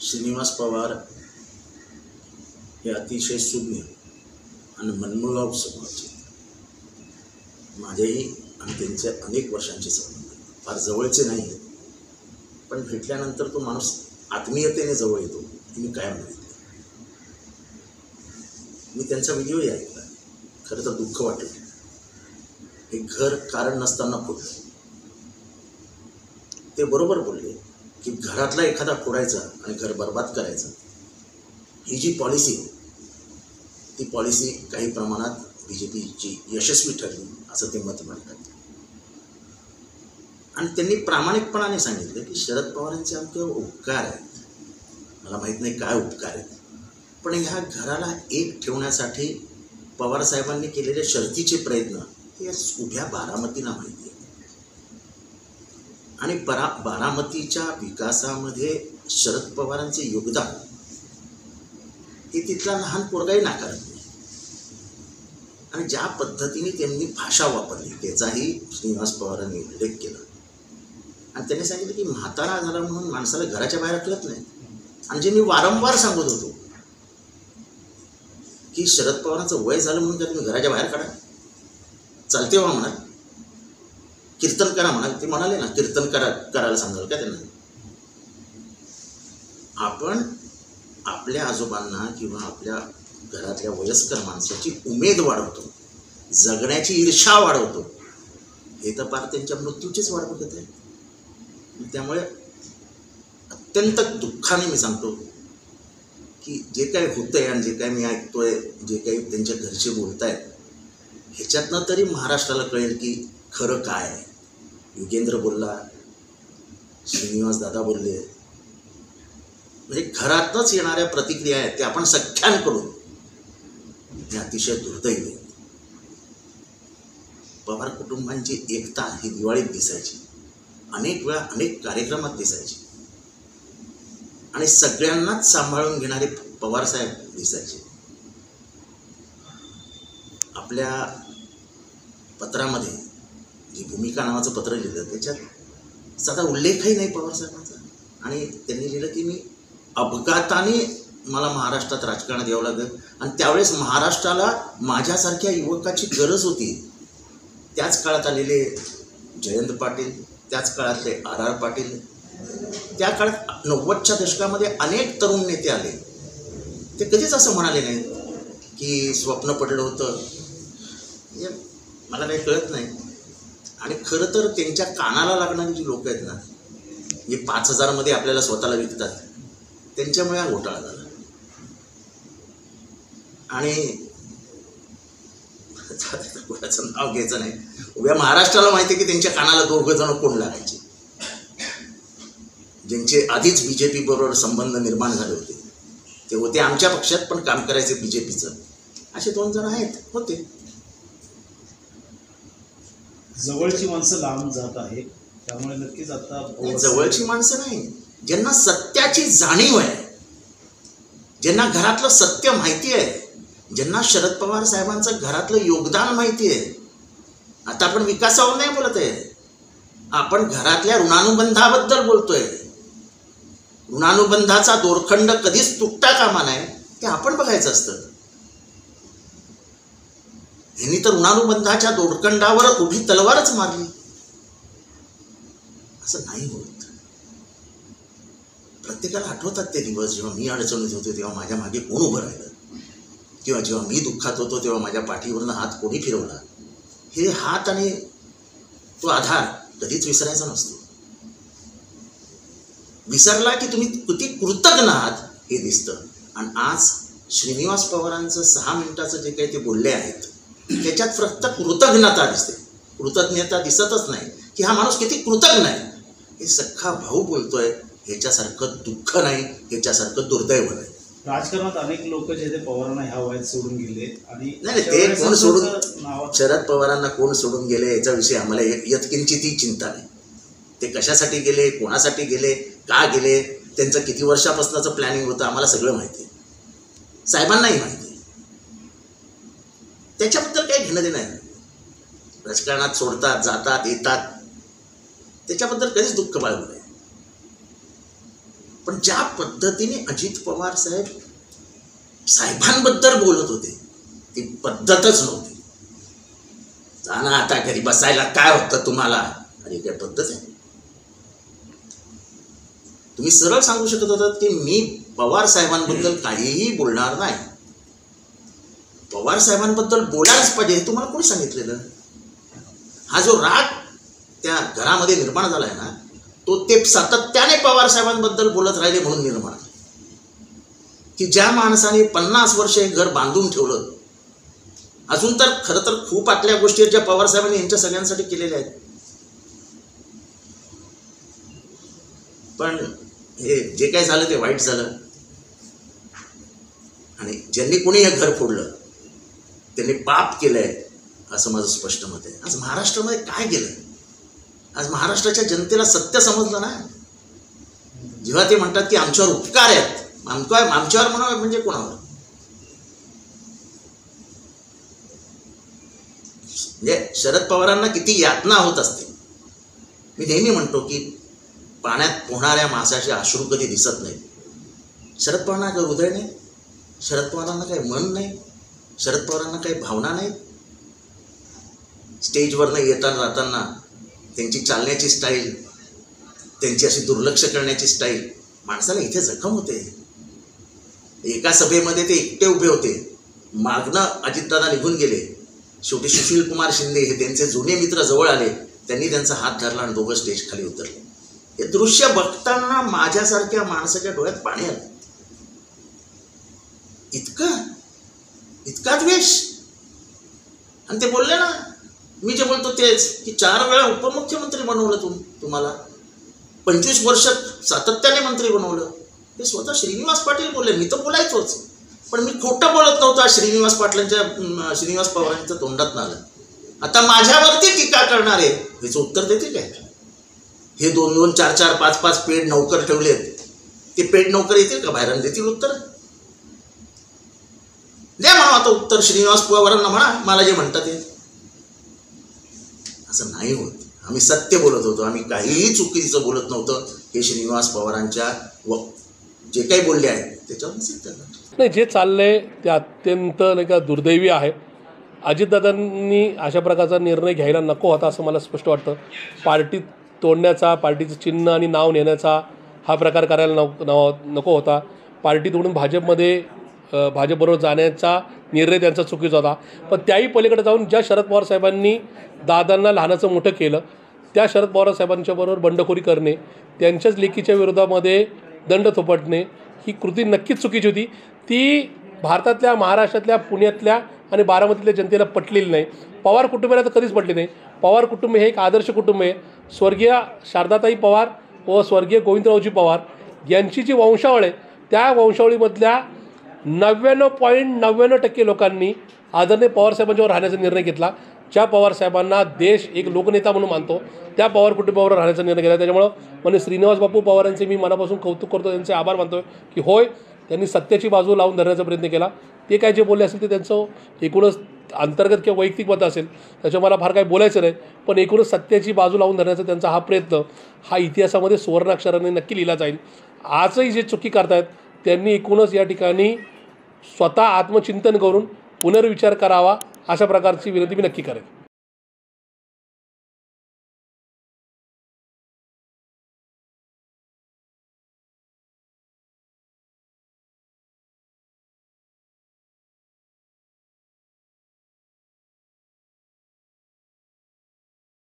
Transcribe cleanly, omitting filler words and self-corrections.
श्रीनिवास पवार हे अतिशय सुज्ञ आणि मनमुळावू स्वभावाचे, माझेही आणि त्यांचे अनेक वर्षांचे संबंध फार जवळचे नाही आहेत, पण भेटल्यानंतर तो माणूस आत्मीयतेने जवळ येतो हे मी कायम बघितलं. मी त्यांचा व्हिडिओही ऐकला. खरं तर दुःख वाटलं. हे घर कारण नसताना फोडलं. ते बरोबर बोलले की घरातला एखादा फोडायचा आणि घर बर्बाद करायचा ही जी पॉलिसी ती पॉलिसी काही प्रमाणात BJPची यशस्वी ठरली असं ते मत मांडतात. आणि त्यांनी प्रामाणिकपणाने सांगितलं की शरद पवारांचे आमचे उपकार आहेत. मला माहीत नाही काय उपकार आहेत, पण ह्या घराला एक ठेवण्यासाठी पवारसाहेबांनी केलेले शर्थीचे प्रयत्न हे उभ्या बारामतीला माहिती आहे. आणि बारामतीच्या विकासामध्ये शरद पवारांचे योगदान हे तिथला लहान पोरगाही नाकारत नाही. आणि ज्या पद्धतीने त्यांनी भाषा वापरली त्याचाही श्रीनिवास पवारांनी उल्लेख केला. आणि त्यांनी सांगितलं की म्हातारा झाला म्हणून माणसाला घराच्या बाहेर कळत नाही. आणि जे मी वारंवार सांगत होतो की शरद पवारांचं वय झालं म्हणून त्या तुम्ही घराच्या बाहेर काढा, चालते व्हा म्हणा, कीर्तन करा म्हणा. ते म्हणाले ना कीर्तन करायला सांगाल का त्यांना? आपण आपल्या आजोबांना किंवा आपल्या घरातल्या वयस्कर माणसाची उमेद वाढवतो, जगण्याची ईर्षा वाढवतो, हे तर पार त्यांच्या मृत्यूचीच वाट बघत आहे. त्यामुळे अत्यंत दुःखाने मी सांगतो की जे काही होतंय आणि जे काही मी ऐकतोय, जे काही त्यांच्या घरचे बोलत आहेत, ह्याच्यातनं तरी महाराष्ट्राला कळेल की खरं काय आहे. युगेंद्र बोलला, श्रीनिवास दादा बोलले, म्हणजे घरातच येणाऱ्या प्रतिक्रिया आहेत त्या आपण सख्यांकडून हे अतिशय दुर्दैवी. पवार कुटुंबांची एकता ही दिवाळीत दिसायची, अनेक वेळा अनेक कार्यक्रमात दिसायची, आणि सगळ्यांनाच सांभाळून घेणारे पवारसाहेब दिसायचे. आपल्या पत्रामध्ये जी भूमिका नावाचं पत्र लिहिलं त्याच्यात साधा उल्लेखही नाही पवारसाहेबांचा. आणि त्यांनी लिहिलं की मी अपघाताने मला महाराष्ट्रात राजकारणात यावं लागलं आणि त्यावेळेस महाराष्ट्राला माझ्यासारख्या युवकाची गरज होती. त्याच काळात आलेले जयंत पाटील, त्याच काळातले RR पाटील, त्या काळात 90च्या दशकामध्ये अनेक तरुण नेते आले. ते कधीच असं म्हणाले नाहीत की स्वप्न पडलं होतं. मला काही कळत नाही. आणि खरं तर त्यांच्या कानाला लागणारी जी लोक आहेत ना, जे 5,000 मध्ये आपल्याला स्वतःला विकतात, त्यांच्यामुळे हा घोटाळा झाला. आणि कोणाचं नाव घ्यायचं नाही, उभ्या महाराष्ट्राला माहिती आहे की त्यांच्या कानाला 2 जण कोण लागायचे, ज्यांचे आधीच BJP बरोबर संबंध निर्माण झाले होते. ते होते आमच्या पक्षात पण काम करायचे BJPचं. असे 2 जण आहेत होते. जवळची माणसं लांब जात आहे, त्यामुळे नक्कीच आता जवळची माणसं नाही, ज्यांना सत्याची जाणीव आहे, ज्यांना घरातलं सत्य माहिती आहे, ज्यांना शरद पवार साहेबांचं घरातलं योगदान माहिती आहे. आता आपण विकासावर नाही बोलत आहे, आपण घरातल्या ऋणानुबंधाबद्दल बोलतोय. ऋणानुबंधाचा दोरखंड कधीच तुटता कामा नये ते आपण बघायचं असतं. यांनी तर ऋणानुबंधाच्या दोरखंडावर उभी तलवारच मारली. असं नाही होत. प्रत्येकाला आठवतात ते दिवस जेव्हा मी अडचणीत होतो तेव्हा माझ्या मागे कोण उभं राहिलं, किंवा जेव्हा मी दुःखात होतो तेव्हा माझ्या पाठीवरनं हात कोणी फिरवला. हे हात आणि तो आधार कधीच विसरायचा नसतो. विसरला की तुम्ही किती कृतज्ञ आहात हे दिसतं. आणि आज श्रीनिवास पवारांचं 6 मिनिटाचं जे काही ते बोलले आहेत त्याच्यात फक्त कृतज्ञता दिसते. कृतज्ञता दिसतच नाही की हा माणूस किती कृतज्ञ आहे. हे सख्खा भाऊ बोलतोय, ह्याच्यासारखं दुःख नाही, ह्याच्यासारखं दुर्दैव नाही. राजकारणात अनेक लोक जे ते पवारांना ह्या वयात सोडून गेले आणि नाही ते कोण सोडून, शरद पवारांना कोण सोडून गेले याच्याविषयी आम्हाला यत्किंचितही चिंता नाही. ते कशासाठी गेले, कोणासाठी गेले, का गेले, त्यांचं किती वर्षापासूनचं प्लॅनिंग होतं आम्हाला सगळं माहिती आहे. साहेबांनाही माहिती आहे. त्याच्याबद्दल काही घेणं देणं नाही. राजकारणात सोडतात, जातात, येतात, त्याच्याबद्दल कधीच दुःख बाळगू नये. पण ज्या पद्धतीने अजित पवार साहेबांबद्दल बोलत होते ती पद्धतच नव्हती. जा ना आता घरी बसायला, काय होतं तुम्हाला, अरे काय पद्धत आहे. तुम्ही सरळ सांगू शकत होतात की मी पवार साहेबांबद्दल काहीही बोलणार नाही. पवार साहेबांबद्दल बोलायलाच पाहिजे हे तुम्हाला कोणी सांगितलेलं. हा जो राग त्या घरामध्ये निर्माण झालाय ना, तो ते सातत्याने पवार साहेबांबद्दल बोलत राहिले म्हणून निर्माण, की ज्या माणसाने 50 वर्ष हे घर बांधून ठेवलं. अजून तर खरं तर खूप आतल्या गोष्टी आहेत ज्या पवार साहेबांनी यांच्या सगळ्यांसाठी केलेल्या आहेत. पण हे जे काय झालं ते वाईट झालं. आणि ज्यांनी कोणी हे घर फोडलं त्यांनी पाप केलंय असं माझं स्पष्ट मत आहे. आज महाराष्ट्रामध्ये काय गेलं, आज महाराष्ट्राच्या जनतेला सत्य समजलं ना. जेव्हा ते म्हणतात की आमच्यावर उपकार आहेत, आमच्यावर म्हणावं म्हणजे कोणावर, म्हणजे शरद पवारांना किती यातना होत असते. मी नेहमी म्हणतो की पाण्यात पोहणाऱ्या माशाचे अश्रू कधी दिसत नाही. शरद पवारांना काही हृदय नाही, शरद पवारांना काही मन नाही, शरद पवारांना काही भावना नाही. स्टेजवरनं येताना जाताना त्यांची चालण्याची स्टाईल, त्यांची अशी दुर्लक्ष करण्याची स्टाईल माणसाला इथे जखम होते. एका सभेमध्ये ते एकटे उभे होते, मागणं अजितदादा निघून गेले. शेवटी सुशील कुमार शिंदे हे त्यांचे जुने मित्र जवळ आले, त्यांनी त्यांचा हात धरला आणि दोघं स्टेज खाली उतरले. हे दृश्य बघताना माझ्यासारख्या माणसाच्या डोळ्यात पाणी आलं. इतका द्वेष. आणि ते बोलले ना, मी जे बोलतो तेच, की 4 वेळा उपमुख्यमंत्री बनवलं तुम्हाला, 25 वर्ष सातत्याने मंत्री बनवलं. हे स्वतः श्रीनिवास पाटील बोलले. मी तर बोलायचोच, पण मी खोटं बोलत नव्हतं. श्रीनिवास पवारांच्या तोंडात आलं. आता माझ्यावरती टीका करणारे ह्याचं उत्तर देतील काय? हे 2-2, 4-4, 5-5 पेड नौकर ठेवलेत, ते पेड नौकर येतील का बाहेर, देतील उत्तर? द्या म्हणा आता उत्तर श्रीनिवास पवारांना, म्हणा मला जे म्हणतात ते. असं नाही होत. आम्ही सत्य बोलत होतो, आम्ही काहीही चुकीचं बोलत नव्हतं. हे श्रीनिवास पवारांच्या जे काही बोलले आहेत त्याच्यावर सिद्ध झालं. नाही, जे चाललंय ते अत्यंत नाही का दुर्दैवी आहे. अजितदादांनी अशा प्रकारचा निर्णय घ्यायला नको होता असं मला स्पष्ट वाटतं. पार्टी तोडण्याचा, पार्टीचं चिन्ह आणि नाव नेण्याचा हा प्रकार करायला नको होता. पार्टी तोडून भाजपबरोबर जाण्याचा निर्णय त्यांचा चुकीचा होता. पण त्याही पलीकडे जाऊन ज्या शरद पवार साहेबांनी दादांना लहानाचं मोठं केलं, त्या शरद पवार साहेबांच्या बरोबर बंडखोरी करणे, त्यांच्याच लेखीच्या विरोधामध्ये दंड थोपटणे ही कृती नक्कीच चुकीची होती. ती भारतातल्या, महाराष्ट्रातल्या, पुण्यातल्या आणि बारामतीतल्या जनतेला पटलेली नाही. पवार कुटुंबाला तर कधीच पटली नाही. पवार कुटुंब हे एक आदर्श कुटुंब आहे. स्वर्गीय शारदाताई पवार व स्वर्गीय गोविंदरावजी पवार यांची जी वंशावळ आहे, त्या वंशावळीमधल्या 99.99% लोकांनी आदरणीय पवारसाहेबांच्यावर राहण्याचा निर्णय घेतला. ज्या पवारसाहेबांना देश एक लोकनेता म्हणून मानतो, त्या पवार कुटुंबावर राहण्याचा निर्णय घेतला. त्याच्यामुळं म्हणजे श्रीनिवास बापू पवारांचे मी मनापासून कौतुक करतो, त्यांचे आभार मानतो की होय, त्यांनी सत्याची बाजू लावून धरण्याचा प्रयत्न केला. ते काय जे बोलले असेल ते त्यांचं एकूणच अंतर्गत किंवा वैयक्तिक मत असेल, त्याच्यावर मला फार काही बोलायचं नाही. पण एकूणच सत्याची बाजू लावून धरण्याचा त्यांचा हा प्रयत्न हा इतिहासामध्ये सुवर्णाक्षराने नक्की लिहिला जाईल. आजही जे चुकी करतायत त्यांनी एकूणच या ठिकाणी स्वतः आत्मचिंतन करून पुनर्विचार करावा, अशा प्रकारची विनंती मी नक्की करेन.